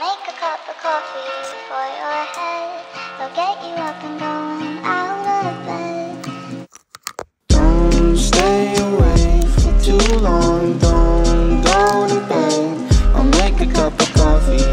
make a cup of coffee for your head. They'll get you up and going.